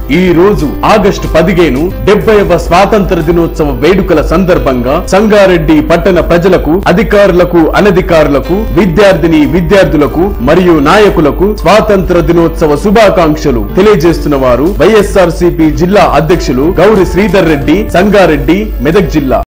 ఈ రోజు ఆగస్టు 15 70వ స్వాతంత్ర దినోత్సవ వేడుకల సందర్భంగా సంగారెడ్డి పట్టణ ప్రజలకు, అధికారులకు, అనధికారులకు, విద్యార్థులకు మరియు నాయకులకు స్వాతంత్ర దినోత్సవ శుభాకాంక్షలు తెలియజేస్తున్న వారు వైఎస్ఆర్సీపీ జిల్లా అధ్యక్షులు గౌరి శ్రీధర్ రెడ్డి, సంగారెడ్డి, మెదక్ జిల్లా.